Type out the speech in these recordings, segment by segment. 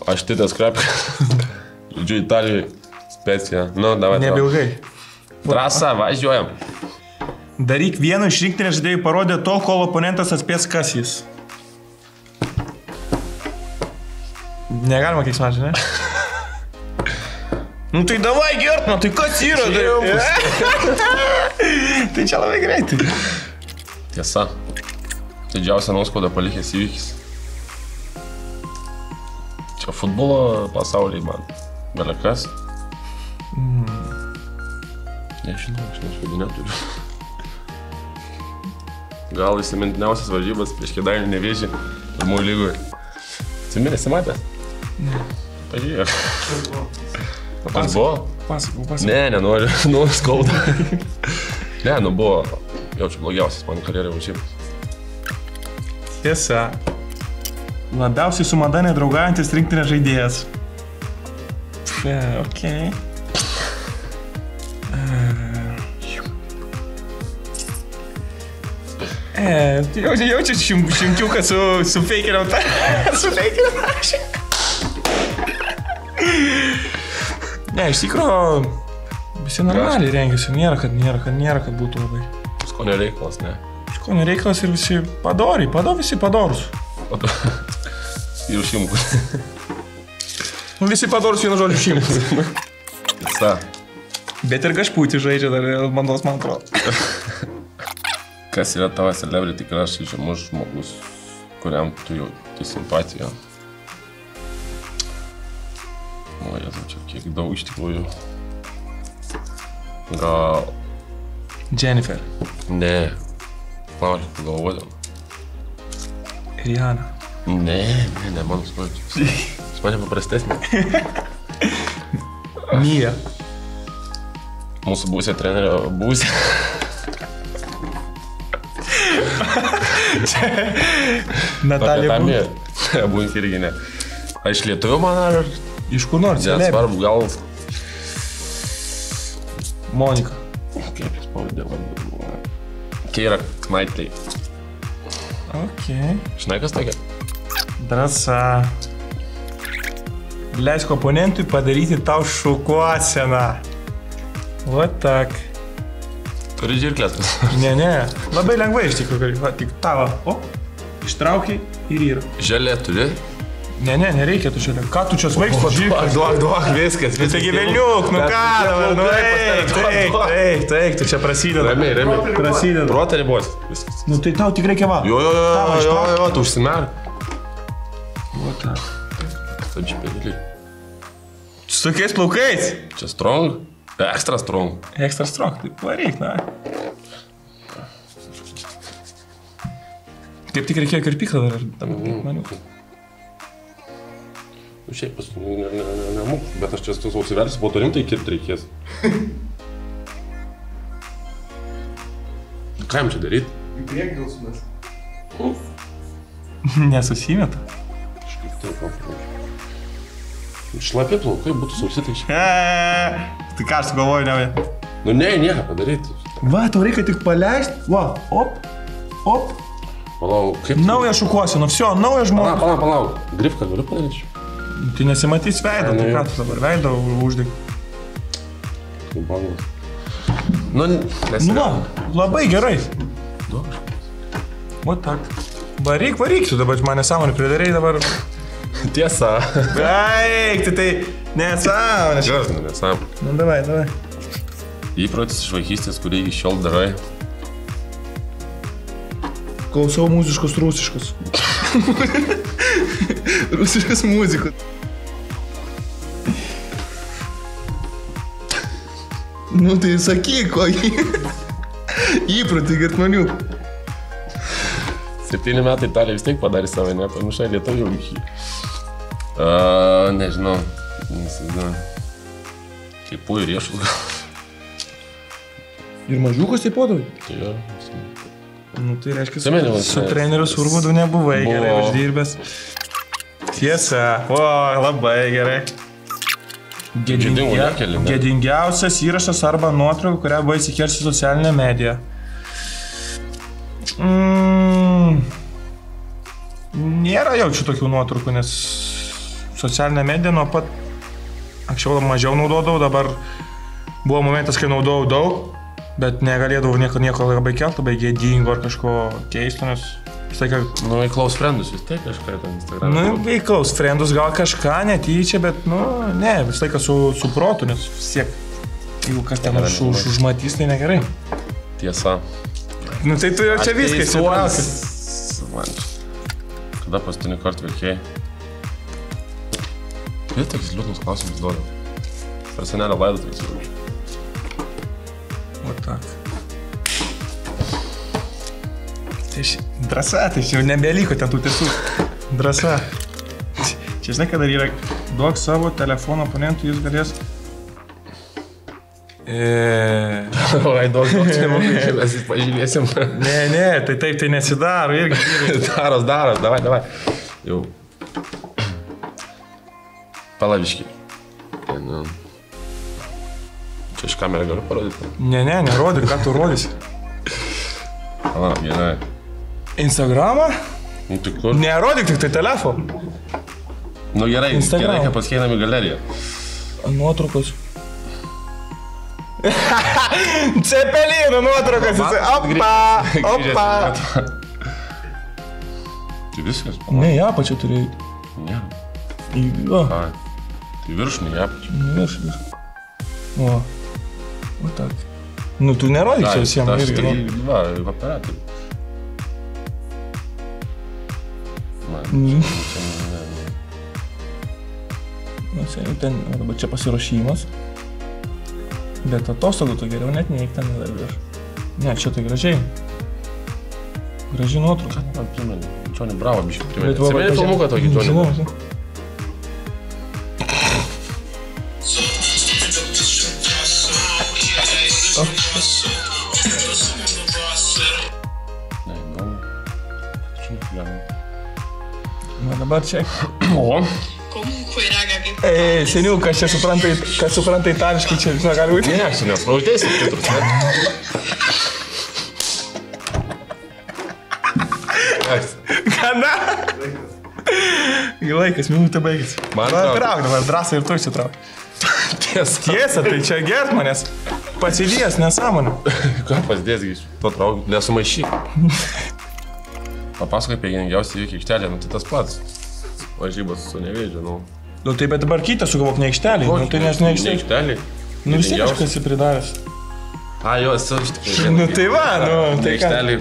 Aš Titas Krapka. Žodžiu, Italijai specija. Nu, davai. Nebilgai. Trasą, važiuojam. Daryk vienu iš rinktinės žaidėjų parodė tol, kol oponentas atspės, kas jis. Negalima keiksmažį, ne? Nu tai davai Gertman, tai kas yra? Tai čia labai greitai. Tiesa. Didžiausia nuoskauda palikęs įvykis. Čia futbolo pasaulyje man. Belekas. Nežinau, aš nešvaidų neturiu. Gal įsimintiniausias varžybas prieš Kėdainių Nevėžį pirmųjų lygoje. Atsiminėsi matę? Ne. Pažiūrėk. Kas buvo? Pasakau. Ne, nenoriu. Nu, skauda. Ne, nu buvo. Jaučiu blogiausias mano karjerai varžybas. Tiesa. Labiausiai su mada nedraugaujantis rinktinės žaidėjas. Okei. Jaučiu šimkiuką su feikeriu tašė. Ne, iš tikrųjų, visi normaliai rengiasi, nėra, kad būtų labai. Skonio reikalas, ne? Skonio reikalas ir visi visi padorus. Ir šimkus. Visi padorus vienu žodžiu šimkus. Tiesa. Bet ir Gašpūtį žaidžia dar bandos, man atrodo. Kas yra tavo celebrity crush, žymus žmogus, kuriam tu jauti simpatiją? O, Jėzau, čia kiek daug iš tikrųjų. Gal... Jennifer. Ne. Palauk, pagalvodam. Rihanna. Ne, mano smarčius. Jis mane paprastesnė. Mija. Mūsų būsė trenerio būsė. Natalija Būn. Būn irgi ne. A iš lietuvių man ar... Iš kur nors? Nesvarbu, gal... Monika. Kaip jis pavadė vardu? Keira Knightley. Okei. Žinai, kas tokia? Drąsa. Leisk oponentui padaryti tau šukuoseną. Va tak. Turi žirklės. Ne. Labai lengvai iš tikrųjų. Va, tik tavo. O, ištraukiai ir yra. Želė turi? Ne, nereikia tu želė. Ką tu čia svaigs pažirklės? Duok, viskas. Taigi velniuk, nu ką dabar, nu eik, tu čia prasideda. Ramiai. Prasideda. Protą ribos. Viskas. Nu tai tau tik reikia va. Jo, tu užsimerk. Va tak. Tai čia pediliai. Su tokiais plaukais? Čia strong? Extra strong. Extra strong, tai varyk, na. Kaip tik reikėjo kirpiklą dar tam maniuk. Nu šiaip nemūk, bet aš čia užsiversiu, po to rimtai kirpti reikės. Ką jam čia daryti? Į priekį gal sumės. Nesusimeta. Kažkaip taip paprašau. Šlapie plaukai būtų sausi, tai čia. Tai ką aš sugalvoju, ne? Nu ne, nieko padaryti. Va, tau reikia tik paleist. Va, op. Palauk, kaip... Naują šukuosiu, nu vsio, naują žmogų. Palauk. Grifką galiu padaryti? Tai nesimatys veidą, tai ką tu dabar veidą uždėk. Kaip banglas. Nu, Nu va, labai gerai. Nu, Va tak. Varyk, tu dabar mane sąmonį pridarėjai dabar. tiesa. Eik, tai nesąmonė. Garsinu, nesąmonė. Nu, davai. Įprotis iš vaikystės, kurį iki šiol darai. Klausau muziškus rusiškus. Rusiškas muzikos. Nu tai sakyk, ko įprotį Gertmanių. 7 metai Italija vis tiek padarė savo, nepamiršai lietuvių iki. Nežinau. Kaip ir riešus gal. Ir mažiukas taip podavai? Tai jo. Nu tai reiškia, Atsimeni, su treneriu Surbudu nebuvai gerai uždirbęs. Tiesa, o, labai gerai. Gėdingiausias įrašas arba nuotrauka, kurią buvo įsikersi socialinę mediją. Nėra jaučiu tokių nuotraukų, nes socialinę mediją nuo pat... Anksčiau mažiau naudodavau, dabar buvo momentas, kai naudojau daug, bet negalėdavau nieko labai kelt, labai gėdingo ar kažko keisto, nes... Sakai, nu, į close friendus vis tiek kažką ten Instagram'e. Nu, į close friendus gal kažką netyčia, bet, nu, ne, vis laiką su protu, nes vis tiek, jeigu kas ten užmatys, tai negerai. Tiesa. Nu, tai tu jau čia viskas įtraukis. Kada paskutinį kartą vilkėjai? Tai toks liūdnus klausimus duoda. Per senelio laidotuvės jau. O tak. Drąsa, tai jau nebeliko ten tų tiesų. Drąsa. Čia žinai, kad dar yra, duok savo telefono oponentų, jis galės... Oi, duok, mes pažiūrėsim. Ne, tai taip, tai nesidaro irgi. Daros, davai. Jau. Palaviškiai. Nu. Čia iš kamerą galiu parodyti? Ne, nerodyk, ką tu rodysi. Pala, gerai. Instagramą? Nu, tai kur? Nerodyk tik tai telefoną. Nu, gerai, Instagram. gerai, kad paskeinam į galeriją. Nuotraukos. Cepelinų nuotraukos. Opa. Tai viskas? Ne, į apačią turėjai. Ne. Jo. Ai, tai viršų, ne į apačią. Virš. O tak. Nu, tu nerodyk čia visiems irgi. Tai, va, aparatai. Ten, dabar čia pasiruošimas. Bet atostogų tu geriau net neik ten dar virš. Ne, čia tai gražiai. Graži nuotrauka. Ką man primeni? Johnny Bravo biškai primeni. Atsimeni filmuką tokį Johnny Bravo? Na dabar čia. O? Seniukas čia supranta itališkai, čia žinau, gali būti. Ne, aš nespraudėsiu kitus. Kada? Laikas, minutė baigėsi. Man trauk. Trauk dabar, drąsą ir tu išsitrauk. Tiesa, tai čia gert manęs. Pasidės, nesąmonė. Ką pasidės, to trauk, nesumaišyk. Papasakai apie geniausią įvykį aikštelę, nu tai tas pats. Varžybos su Nevėžiu, nu. Nu tai bet dabar kitą sugalvok ne aikštelį, nu tai nes ne aikštelį. Nu vis tiek kažkas esi pridaręs. A, jo, esu iš tikrųjų. Nu tai va, nu tai ką. Aikštelį.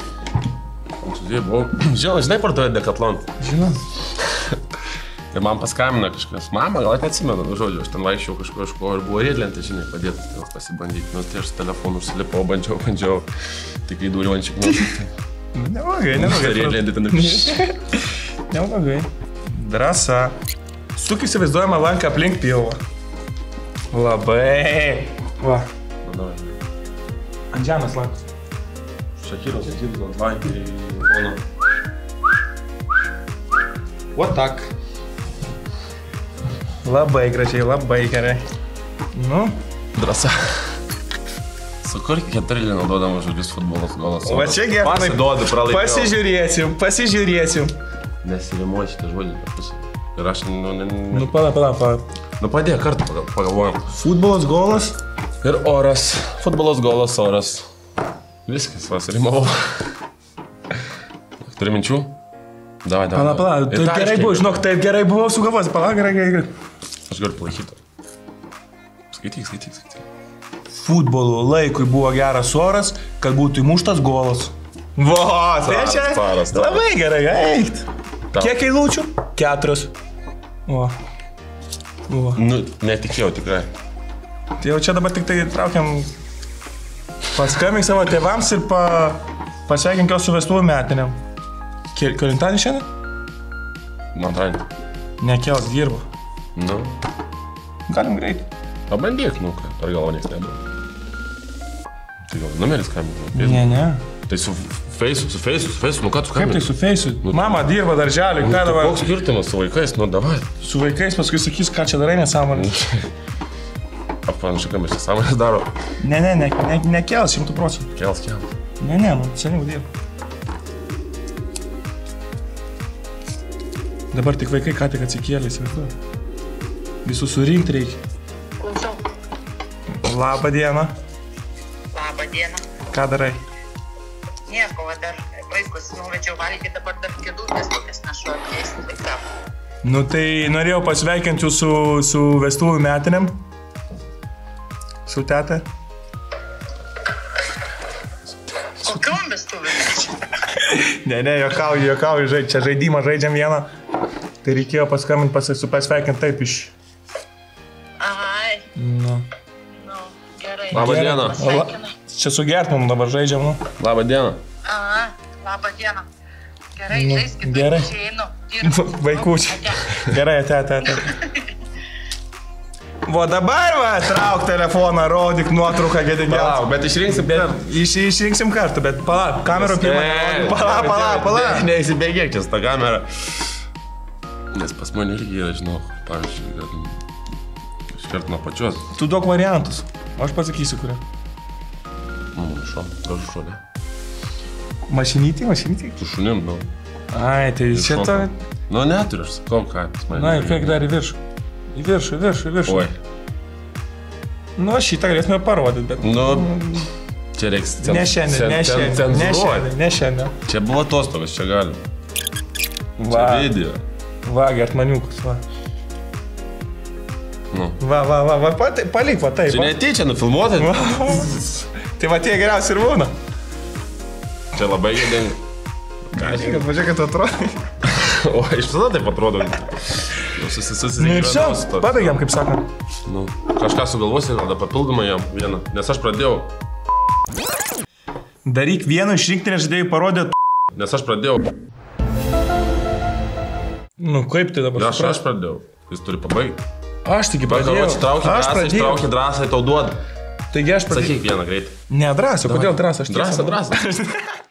Žinai, parduoja Decathlon. Žinau. Ir man paskambina kažkas. Mama, gal neatsimenu, žodžiu, aš ten vaikščiau kažko ir buvo riedlentė, žinai, padėtas ten pasibandyti. Nu tai aš su telefonu užsilipau, bandžiau. Tik į dūrių ant šiknų. Neblogai. Riedlentė ten ir... Neblogai. Drąsa. Suk įsivaizduojama lanką aplink pilvą. Labai. Va. Nu, davai. Ant žemės lankas. Šakiros ant lankį į foną. O tak. Labai gražiai, labai gerai. Nu. Drąsa. Sukurk 4 naudodama žodžius futbolas golas. O čia gerai. Pasiduodu, pralaimėjau. Pasižiūrėsim. Nesirimuoji šitą žodį per pusę. Ir aš, Nu, pala. Nu, padėk kartą pagalvojam. Futbolas golas. Ir oras. Futbolas golas, oras. Viskas, pasirimavau. Turi minčių? Davai. Pala. Taip gerai buvo, žinok, taip gerai buvo sugalvoti. Pala, gerai. Aš galiu palaikyti. Skaityk. Futbolo laikui buvo geras oras, kad būtų įmuštas golas. Va, tai čia labai gerai, eikt. Kiek eilučių? 4. Va. Nu, netikėjau tikrai. Tai jau čia dabar tik tai traukiam. Paskambink savo tėvams ir pasveikink jos su vestuvių metiniam. Kelintadienį šiandien? Antradienį. Nekels, dirba. Nu. Galim greit. Pabandyk, nu ką, ar galvo nieks nebuvo. Tai gal numeris skambinti? Ne. Tai su Feisu, nu ką tu skambinti? Kaip tai su Feisu? Mama dirba darželį, ką dabar? Koks skirtumas su vaikais, nu davai. Su vaikais paskui sakys, ką čia darai nesąmonė. Apanašu, ką mes nesąmonės daro. Nekels 100%. Kels. Ne, seniau dirba. Dabar tik vaikai ką tik atsikėlė, įsivaizduoju. Visus surinkti reikia. Klausau. Labą dieną. Labą dieną. Ką darai? Nieko, va dar vaikus nuvedžiau valgyti, dabar dar kėdutės tokias nešu atkeisti vaikam. Nu tai norėjau pasveikinti jūs su vestuvių metinėm. Su tete. Kokiom vestuvėmis? Ne, juokauju, čia žaidimą žaidžiam vieną. Tai reikėjo paskambinti pasveikinti taip iš... Ai, Nu. gerai. Labą dieną. Pasveikinu. Čia su Gertmanu dabar žaidžiam, nu. Labą dieną. Aha, labą dieną. Gerai, Nu, žaiskit, gerai. išeinu. Dirbu. Vaikučiai. Ate. Gerai, ate. Vo dabar va, trauk telefoną, rodyk nuotrauką gėdingiausią. Palauk, bet išrinksim kartą. Išrinksim kartą, bet palauk, kamerą pirmą. Palauk. Neįsibėgėk čia tą kamerą. Nes pas mane irgi yra, žinau, pavyzdžiui, galim iškart nuo pačios. Tu duok variantus, o aš pasakysiu, kurią. Gražu, ne? Mašinytį? Tu šunim, nu. Ai, tai čia to... Nu, neturiu, aš sakau, ką pas mane. Na, ir kiek dar į viršų. Į viršų. Oi. Nu, šitą galėsime parodyti, bet... Nu, čia reiks... Ne šiandien. Čia buvo atostogas, čia galim. Čia video. Va, Gertmaniukas, va. Nu. Va, palik, va taip. Čia netyčia nufilmuotas. Tai va tie geriausi ir būna. Čia labai gėdinga. Pažiūrėk, kad atrodai. O, iš visada taip atrodo. Nu ir čia, pabaigiam, kaip sakant. Nu, kažką sugalvosi, tada papildomai jam vieną. Nes aš pradėjau. Daryk vieną iš rinktinės žaidėjų parodė. Nes aš pradėjau. Nu, kaip tai dabar? Aš pradėjau. Jis turi pabaigti. Aš tik pradėjau. Ištraukė drąsą, tau duoda. Taigi aš pradėjau. Sakyk vieną greitai. Ne, drąsą, kodėl drąsą? Drąsą.